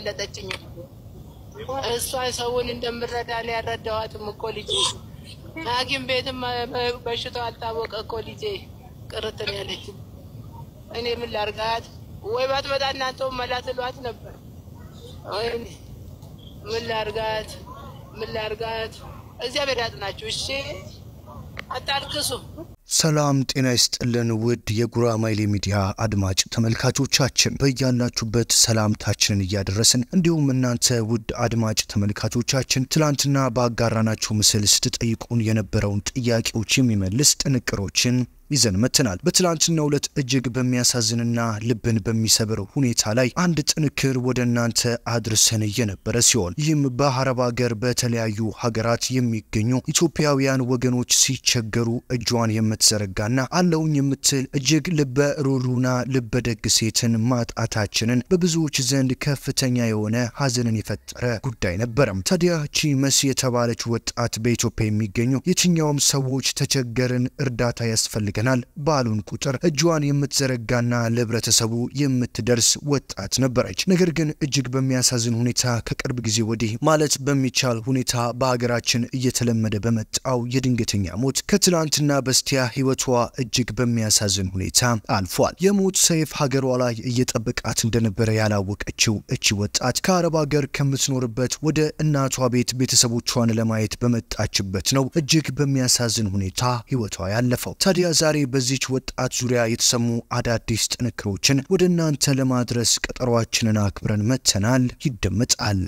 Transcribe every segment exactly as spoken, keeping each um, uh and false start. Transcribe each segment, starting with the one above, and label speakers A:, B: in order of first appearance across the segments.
A: የበለጠችኝ እሷ ሰውን እንደምረዳ ነው ያረዳዋትም እኮ ልጅ ሐኪም ቤትም በሽታው አልታወቀ እኮ ልጅ ቅርት ነው ያለች እኔ ምን ላርጋት ወይ ባትመጣ እናንተው መላትሏት ነበር ወይ ምን ላርጋት ምን ላርጋት እዚያ በዳጥናችሁ እሺ አጣልክሱ
B: ሰላም ጤና ይስጥልን ውድ የጉራማይሌ ሚዲያ አድማጭ ተመልካቾቻችን በእያላችሁበት ሰላምታችንን እያደረስን እንዲሁም እናንተ ውድ አድማጭ ተመልካቾቻችን ትላንትና ባጋራናችሁ ምስል ስትጠይቁን የነበረውን ጥያቄዎች የሚመልስ ጥንቅሮችን ይዘን መተናል በትላንትናው ዕለት እጅግ በሚያሳዝንና ልብን በሚሰብር ሁኔታ ላይ አንድ ጥንክር ወደ እናንተ አድርሰን የነበረ ሲሆን ይህም በአረብ ሀገር በተለያዩ ሀገራት የሚገኙ ኢትዮጵያውያን ወገኖች ሲቸገሩ እጇን የምትዘረጋና አለውኝ የምትል እጅግ ልበ ሩሩና ልበ ደግ ሴትን ማጣታችንን በብዙዎች ዘንድ ከፍተኛ የሆነ ሀዘንን የፈጠረ ጉዳይ ነበር ታዲያ ቺ መሲ የተባለች ወጣት በኢትዮጵያ የሚገኙ የትኛውም ሰዎች ተቸገርን እርዳታ ያስፈልጋል ባሉን ቁጥር እጇን የምትዘረጋና ለብረተሰቡ የምትደርስ ወጣት ነበረች ነገር ግን እጅግ በሚያሳዝን ሁኔታ ከቅርብ ጊዜ ወዲህ ማለት በሚቻል ሁኔታ በአገራችን እየተለመደ በመጣው የድንገተኛ ሞት ከትላንትና በስቲያ ህይወቷ እጅግ በሚያሳዝን ሁኔታ አልፏል የሞት ሰይፍ ሀገሯ ላይ እየጠበቃት እንደነበረ ያላወቀችው እቺ ወጣት ከአረብ ሀገር ከምትኖርበት ወደ እናቷ ቤት ቤተሰቦቿን ለማየት በመጣችበት ነው እጅግ በሚያሳዝን ሁኔታ ህይወቷ ያለፈው ታዲያ ዛሬ በዚች ወጣት ዙሪያ የተሰሙ አዳዲስ ጥንክሮችን ወደ እናንተ ለማድረስ ቀጠሯችንን አክብረን መተናል ይደመጣል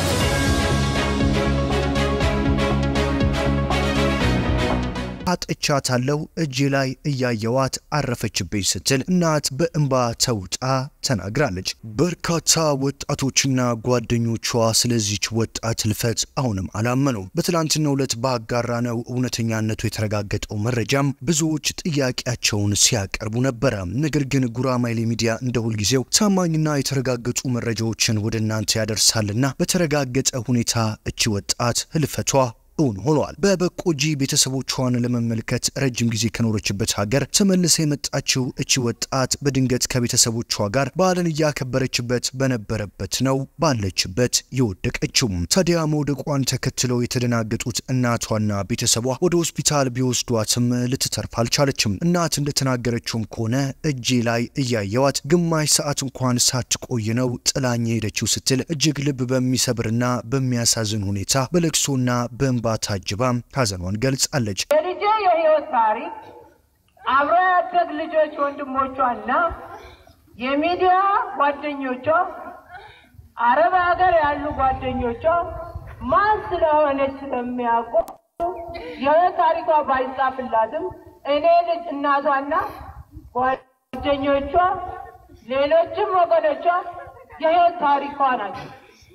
B: አጥቻታለሁ እጄ ላይ እያየዋት አረፈችብኝ ስትል እናት በእንባ ተውጣ ተናግራለች በርካታ ወጣቶችና ጓደኞቿ ስለዚህች ወጣት ልፈት አሁንም አላመኑ በትላንትናው ዕለት ባጋራነው እውነተኛነቱ የተረጋገጠው መረጃም ብዙዎች ጥያቄያቸውን ሲያቀርቡ ነበር ነገር ግን ጉራማይሌ ሚዲያ እንደሁል ጊዜው ታማኝና የተረጋገጡ መረጃዎችን ወደ እናንተ ያደርሳልና በተረጋገጠ ሁኔታ እቺ ወጣት ህልፈቷ ሆን ሆኗል በበቆጂ ቤተሰቦቿን ለመመልከት ረጅም ጊዜ ከኖረችበት ሀገር ተመልሳ የመጣችው እቺ ወጣት በድንገት ከቤተሰቦቿ ጋር ባለን ያከበረችበት በነበረበት ነው ባለችበት የወደቀችው ታዲያ መውደቋን ተከትለው የተደናገጡት እናቷና ቤተሰቧ ወደ ሆስፒታል ቢወስዷትም ልትተርፍ አልቻለችም እናት እንደተናገረችውም ከሆነ እጄ ላይ እያየዋት ግማሽ ሰዓት እንኳን ሳትቆይ ነው ጥላኝ ሄደችው ስትል እጅግ ልብ በሚሰብርና በሚያሳዝን ሁኔታ በለቅሶና በእንባ ታጅባም ሀዘኗን ገልጻለች
A: የልጄ የህይወት ታሪክ አብሮ ያደግ ልጆች ወንድሞቿና የሚዲያ ጓደኞቿ አረብ ሀገር ያሉ ጓደኞቿ ማን ስለሆነች ስለሚያውቁ የህይወት ታሪኳ ባይጻፍላትም እኔ ልጅ እናቷና ጓደኞቿ ሌሎችም ወገኖቿ የህይወት ታሪኳ ናቸው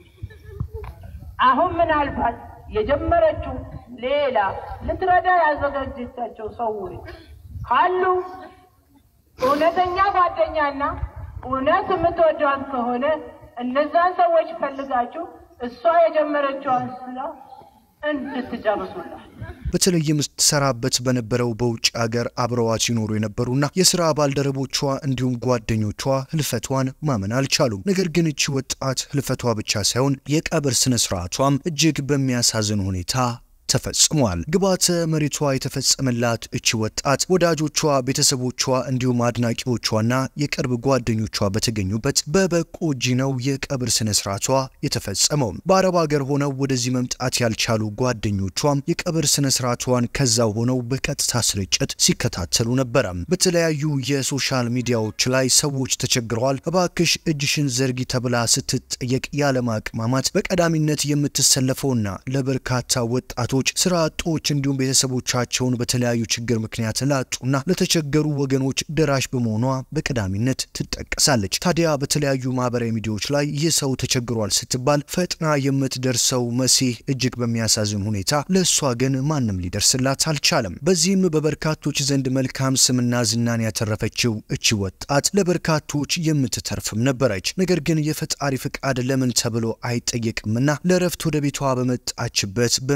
A: አሁን ምን አልባት የጀመረችው ሌላ ለትረዳ ያዘጋጀቻቸው ሰዎች ካሉ እውነተኛ ጓደኛና እውነት የምትወዷት ከሆነ እነዛ ሰዎች ፈልጋችሁ እሷ የጀመረችውን ስራ እንድትጨርሱላት
B: በተለይም ተሰራበት በነበረው በውጭ ሀገር አብረዋት ሲኖሩ የነበሩና የሥራ ባልደረቦቿ እንዲሁም ጓደኞቿ ህልፈቷን ማመን አልቻሉም ነገር ግን እቺ ወጣት ህልፈቷ ብቻ ሳይሆን የቀብር ስነ ስርዓቷም እጅግ በሚያሳዝን ሁኔታ ተፈጽሟል ግባተ መሬቷ የተፈጸመላት እቺ ወጣት ወዳጆቿ ቤተሰቦቿ እንዲሁም አድናቂዎቿና የቅርብ ጓደኞቿ በተገኙበት በበቆጂ ነው የቀብር ስነ ስርዓቷ የተፈጸመው በአረብ ሀገር ሆነው ወደዚህ መምጣት ያልቻሉ ጓደኞቿም የቀብር ስነ ስርዓቷን ከዛው ሆነው በቀጥታ ስርጭት ሲከታተሉ ነበር በተለያዩ የሶሻል ሚዲያዎች ላይ ሰዎች ተቸግረዋል እባክሽ እጅሽን ዘርጊ ተብላ ስትጠየቅ ያለማቅማማት በቀዳሚነት የምትሰለፈውና ለበርካታ ወጣቶች ስራ አጦች እንዲሁም ቤተሰቦቻቸውን በተለያዩ ችግር ምክንያት ላጡና ለተቸገሩ ወገኖች ደራሽ በመሆኗ በቀዳሚነት ትጠቀሳለች ታዲያ በተለያዩ ማህበራዊ ሚዲያዎች ላይ የሰው ተቸግሯል ስትባል ፈጥና የምትደርሰው መሲ እጅግ በሚያሳዝን ሁኔታ ለሷ ግን ማንም ሊደርስላት አልቻለም በዚህም በበርካቶች ዘንድ መልካም ስምና ዝናን ያተረፈችው እቺ ወጣት ለበርካቶች የምትተርፍም ነበረች ነገር ግን የፈጣሪ ፍቃድ ለምን ተብሎ አይጠየቅምና ለረፍት ወደ ቤቷ በመጣችበት በሚያሳ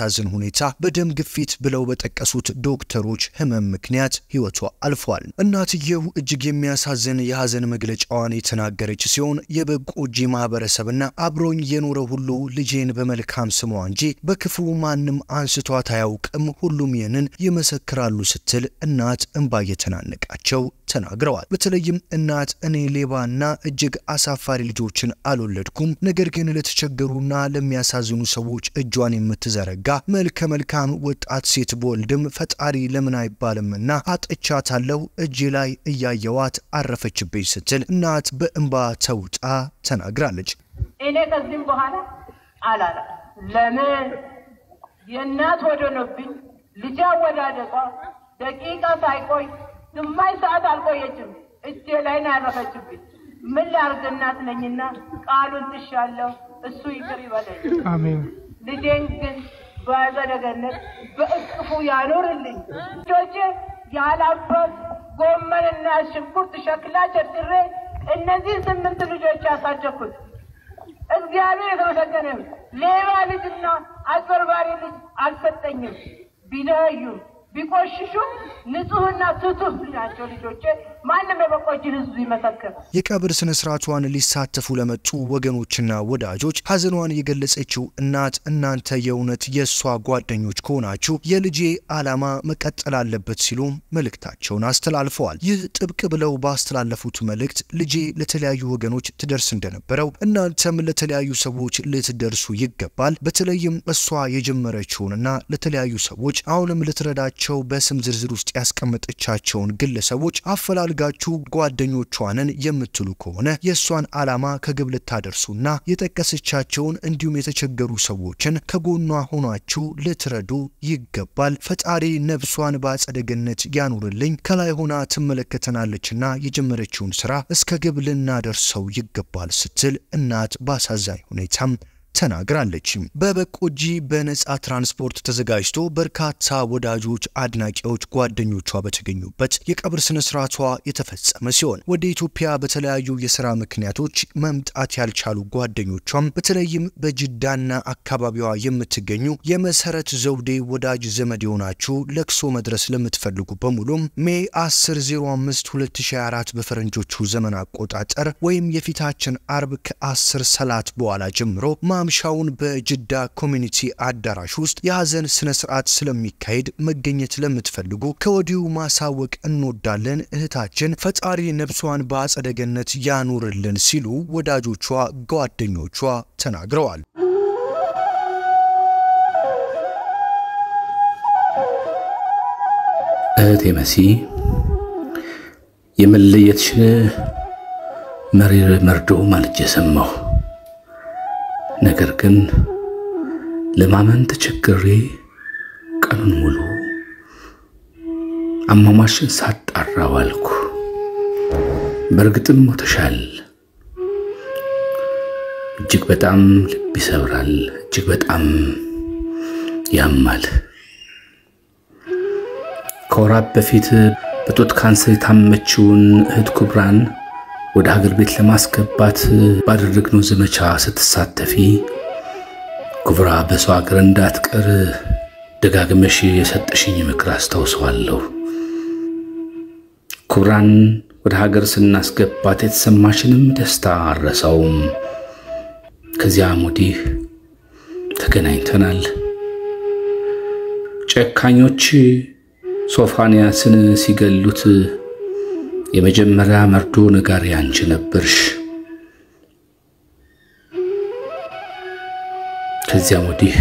B: በሚያሳዝን ሁኔታ በደም ግፊት ብለው በጠቀሱት ዶክተሮች ህመም ምክንያት ህይወቷ አልፏል። እናትየው እጅግ የሚያሳዝን የሐዘን መግለጫዋን የተናገረች ሲሆን የበቆጂ ማህበረሰብና አብሮኝ የኖረ ሁሉ ልጄን በመልካም ስሟ እንጂ በክፉ ማንም አንስቷት አያውቅም፣ ሁሉም ይህንን ይመሰክራሉ ስትል እናት እንባ የተናነቃቸው ተናግረዋል። በተለይም እናት እኔ ሌባና እጅግ አሳፋሪ ልጆችን አልወለድኩም፣ ነገር ግን ለተቸገሩና ለሚያሳዝኑ ሰዎች እጇን የምትዘረጋ መልከ መልካም ወጣት ሴት በወልድም ፈጣሪ ለምን አይባልምና አጥቻታለሁ፣ እጄ ላይ እያየዋት አረፈችብኝ ስትል እናት በእንባ ተውጣ ተናግራለች።
C: እኔ ከዚህም በኋላ አላላ ለምን የእናት ወደነብኝ ልጅ ወዳደቋ ደቂቃ ሳይቆይ ግማሽ ሰዓት አልቆየችም እጄ ላይ አረፈችብኝ። ምን ላርግ እናት ነኝና ቃሉን ትሻለሁ፣ እሱ ይቅር ይበለኝ። አሜን። ልጄን ግን በአጸደ ገነት በእቅፉ ያኖርልኝ። ልጆቼ ያላባት ጎመንና ሽንኩርት ሸክላ ቸርችሬ እነዚህ ስምንት ልጆች ያሳደኩት እግዚአብሔር የተመሰገነ ይሁን። ሌባ ልጅና አጭበርባሪ ልጅ አልሰጠኝም። ቢለዩ ቢቆሽሹ ንጹህና ትቱህ ናቸው ልጆቼ። ማንም የበቆጂ ህዝብ ይመሰክር።
B: የቀብር ስነ ስርዓቷን ሊሳተፉ ለመጡ ወገኖችና ወዳጆች ሐዘኗን የገለጸችው እናት እናንተ የእውነት የሷ ጓደኞች ከሆናችሁ የልጄ ዓላማ መቀጠል አለበት ሲሉ መልእክታቸውን አስተላልፈዋል። ይህ ጥብቅ ብለው ባስተላለፉት መልእክት ልጄ ለተለያዩ ወገኖች ትደርስ እንደነበረው እናንተም ለተለያዩ ሰዎች ልትደርሱ ይገባል። በተለይም እሷ የጀመረችውንና ለተለያዩ ሰዎች አሁንም ልትረዳቸው በስም ዝርዝር ውስጥ ያስቀመጠቻቸውን ግለሰቦች አፈላልጋችሁ ጓደኞቿንን የምትሉ ከሆነ የሷን ዓላማ ከግብ ልታደርሱና የጠቀሰቻቸውን እንዲሁም የተቸገሩ ሰዎችን ከጎኗ ሆናችሁ ልትረዱ ይገባል። ፈጣሪ ነፍሷን በአጸደ ገነት ያኑርልኝ። ከላይ ሆና ትመለከተናለችና የጀመረችውን ስራ እስከ ግብ ልናደርሰው ይገባል ስትል እናት ባሳዛኝ ሁኔታም ተናግራለች። በበቆጂ በነጻ ትራንስፖርት ተዘጋጅቶ በርካታ ወዳጆች፣ አድናቂዎች፣ ጓደኞቿ በተገኙበት የቀብር ስነ ስርዓቷ የተፈጸመ ሲሆን ወደ ኢትዮጵያ በተለያዩ የሥራ ምክንያቶች መምጣት ያልቻሉ ጓደኞቿም በተለይም በጅዳና አካባቢዋ የምትገኙ የመሰረት ዘውዴ ወዳጅ ዘመድ የሆናችሁ ለቅሶ መድረስ ለምትፈልጉ በሙሉ ሜይ አስር ዜሮ አምስት ሁለት ሺህ ሃያ አራት በፈረንጆቹ ዘመን አቆጣጠር ወይም የፊታችን አርብ ከ10 ሰዓት በኋላ ጀምሮ ማምሻውን በጅዳ ኮሚኒቲ አዳራሽ ውስጥ የሐዘን ስነ ስርዓት ስለሚካሄድ መገኘት ለምትፈልጉ ከወዲሁ ማሳወቅ እንወዳለን። እህታችን ፈጣሪ ነፍሷን በአጸደ ገነት ያኑርልን ሲሉ ወዳጆቿ፣ ጓደኞቿ ተናግረዋል።
D: እህቴ መሲ የመለየትሽን መሪር መርዶ ማልጄ ሰማሁ። ነገር ግን ለማመን ተቸግሬ ቀኑን ሙሉ አሟሟሽን ሳጣራ ዋልኩ። በርግጥም ሞተሻል። እጅግ በጣም ልብ ይሰብራል፣ እጅግ በጣም ያማል። ከወራት በፊት በጡት ካንሰር የታመመችውን እህት ኩብራን ወደ ሀገር ቤት ለማስገባት ባደረግነው ዘመቻ ስትሳተፊ ኩብራ በሰው ሀገር እንዳትቀር ደጋግመሽ የሰጠሽኝ ምክር አስታውሰዋለሁ። ኩብራን ወደ ሀገር ስናስገባት የተሰማሽንም ደስታ አረሳውም። ከዚያም ወዲህ ተገናኝተናል። ጨካኞች ሶፋንያስን ሲገሉት የመጀመሪያ መርዶ ነጋሪ አንቺ ነበርሽ። ከዚያም ወዲህ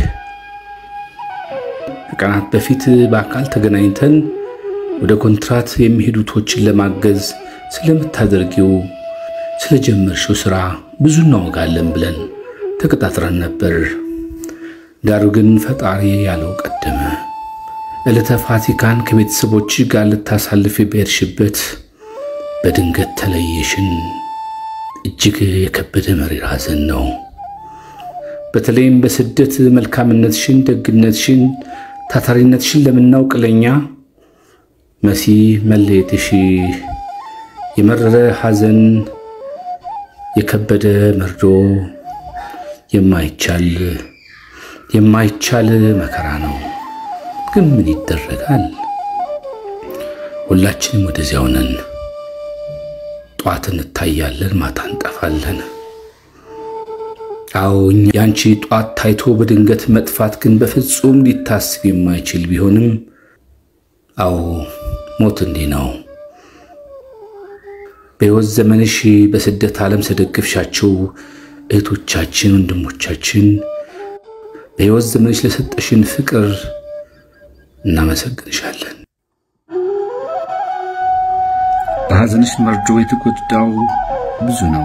D: ከቀናት በፊት በአካል ተገናኝተን ወደ ኮንትራት የሚሄዱቶችን ለማገዝ ስለምታደርጊው ስለጀመርሽው ስራ ብዙ እናወጋለን ብለን ተቀጣጥረን ነበር። ዳሩ ግን ፈጣሪ ያለው ቀደመ። ዕለተ ፋሲካን ከቤተሰቦች ጋር ልታሳልፊ በሄድሽበት በድንገት ተለየሽን። እጅግ የከበደ መሪር ሐዘን ነው። በተለይም በስደት መልካምነትሽን፣ ደግነትሽን፣ ታታሪነትሽን ለምናውቅ ለኛ መሲ መለየትሽ የመረረ ሐዘን፣ የከበደ መርዶ፣ የማይቻል የማይቻል መከራ ነው። ግን ምን ይደረጋል? ሁላችንም ወደዚያው ነን። ጧት እንታያለን፣ ማታ እንጠፋለን። አዎ ያንቺ ጧት ታይቶ በድንገት መጥፋት ግን በፍጹም ሊታስብ የማይችል ቢሆንም አዎ ሞት እንዲህ ነው። በሕይወት ዘመንሽ በስደት ዓለም ተደግፍሻቸው እህቶቻችን ወንድሞቻችን በሕይወት ዘመንሽ ለሰጠሽን ፍቅር እናመሰግንሻለን። በሐዘንሽ መርዶ የተጎዳው ብዙ ነው።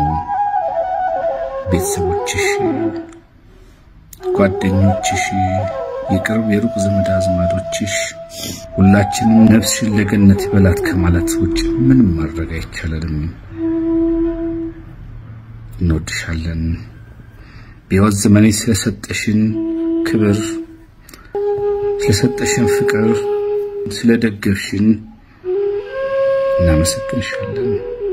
D: ቤተሰቦችሽ፣ ጓደኞችሽ፣ የቅርብ የሩቅ ዘመድ አዝማዶችሽ ሁላችንም ነፍስሽን ለገነት ይበላት ከማለት ውጭ ምንም ማድረግ አይቻልም። እንወድሻለን። በሕይወት ዘመንሽ ስለሰጠሽን ክብር፣ ስለሰጠሽን ፍቅር፣ ስለደገፍሽን እናመሰግንሻለን።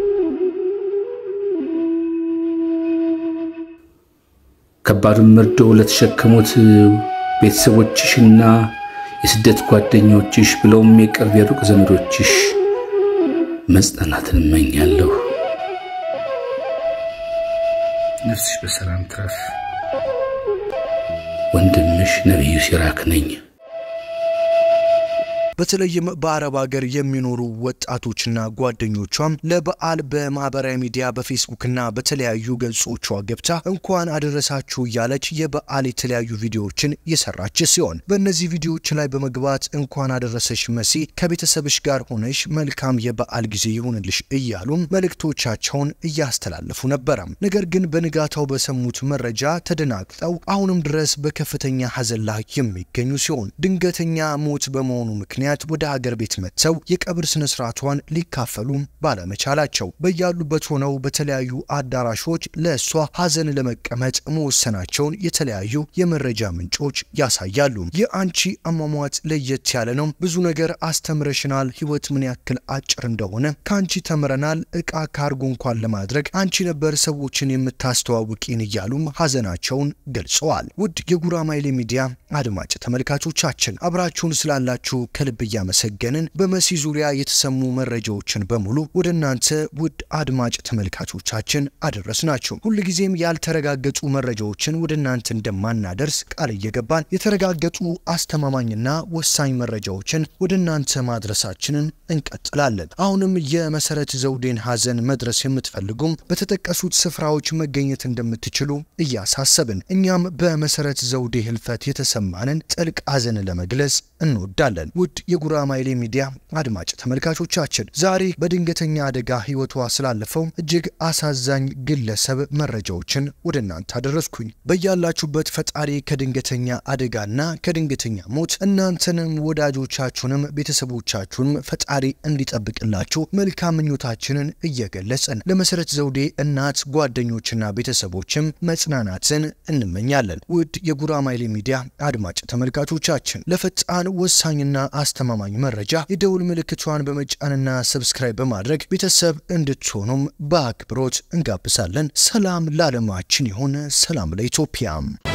D: ከባዱን መርዶ ለተሸከሙት ቤተሰቦችሽና የስደት ጓደኞችሽ ብለውም የቅርብ የሩቅ ዘመዶችሽ መጽናናትን እመኛለሁ። ነፍስሽ በሰላም ትረፍ። ወንድምሽ ነብዩ ሲራክ ነኝ።
B: በተለይም በአረብ ሀገር የሚኖሩ ወጣቶችና ጓደኞቿም ለበዓል በማህበራዊ ሚዲያ በፌስቡክና በተለያዩ ገጾቿ ገብታ እንኳን አደረሳችሁ ያለች የበዓል የተለያዩ ቪዲዮዎችን የሰራች ሲሆን በእነዚህ ቪዲዮዎች ላይ በመግባት እንኳን አደረሰሽ መሲ ከቤተሰብሽ ጋር ሆነሽ መልካም የበዓል ጊዜ ይሁንልሽ እያሉ መልእክቶቻቸውን እያስተላለፉ ነበር። ነገር ግን በንጋታው በሰሙት መረጃ ተደናግጠው አሁንም ድረስ በከፍተኛ ሐዘን ላይ የሚገኙ ሲሆን ድንገተኛ ሞት በመሆኑ ምክንያት ወደ ሀገር ቤት መጥተው የቀብር ስነ ስርዓቷን ሊካፈሉ ባለመቻላቸው በያሉበት ሆነው በተለያዩ አዳራሾች ለሷ ሐዘን ለመቀመጥ መወሰናቸውን የተለያዩ የመረጃ ምንጮች ያሳያሉ። የአንቺ አሟሟት ለየት ያለ ነው፣ ብዙ ነገር አስተምረሽናል፣ ህይወት ምን ያክል አጭር እንደሆነ ካንቺ ተምረናል፣ እቃ ካርጎ እንኳን ለማድረግ አንቺ ነበር ሰዎችን የምታስተዋውቂን እያሉ ሐዘናቸውን ገልጸዋል። ውድ የጉራማይሌ ሚዲያ አድማጭ ተመልካቾቻችን አብራችሁን ስላላችሁ ከልብ ያመሰገንን በመሲ ዙሪያ የተሰሙ መረጃዎችን በሙሉ ወደናንተ ውድ አድማጭ ተመልካቾቻችን አደረስናችሁ። ሁሉ ጊዜም ያልተረጋገጡ መረጃዎችን ወደናንተ እንደማናደርስ ቃል እየገባን የተረጋገጡ አስተማማኝና ወሳኝ መረጃዎችን ወደናንተ ማድረሳችንን እንቀጥላለን። አሁንም የመሰረት ዘውዴን ሐዘን መድረስ የምትፈልጉም በተጠቀሱት ስፍራዎች መገኘት እንደምትችሉ እያሳሰብን እኛም በመሰረት ዘውዴ ህልፈት የተሰማንን ጥልቅ ሐዘን ለመግለጽ እንወዳለን። ውድ የጉራማይሌ ሚዲያ አድማጭ ተመልካቾቻችን ዛሬ በድንገተኛ አደጋ ህይወቷ ስላለፈው እጅግ አሳዛኝ ግለሰብ መረጃዎችን ወደናንተ አደረስኩኝ። በያላችሁበት ፈጣሪ ከድንገተኛ አደጋና ከድንገተኛ ሞት እናንተንም ወዳጆቻችሁንም ቤተሰቦቻችሁንም ፈጣሪ እንዲጠብቅላችሁ መልካም ምኞታችንን እየገለጽን ለመሰረት ዘውዴ እናት ጓደኞችና ቤተሰቦችም መጽናናትን እንመኛለን። ውድ የጉራማይሌ ሚዲያ አድማጭ ተመልካቾቻችን ለፈጣን ወሳኝና አስተማማኝ መረጃ የደውል ምልክቷን በመጫንና ሰብስክራይብ በማድረግ ቤተሰብ እንድትሆኑም በአክብሮት እንጋብዛለን። ሰላም ለዓለማችን ይሁን፣ ሰላም ለኢትዮጵያ።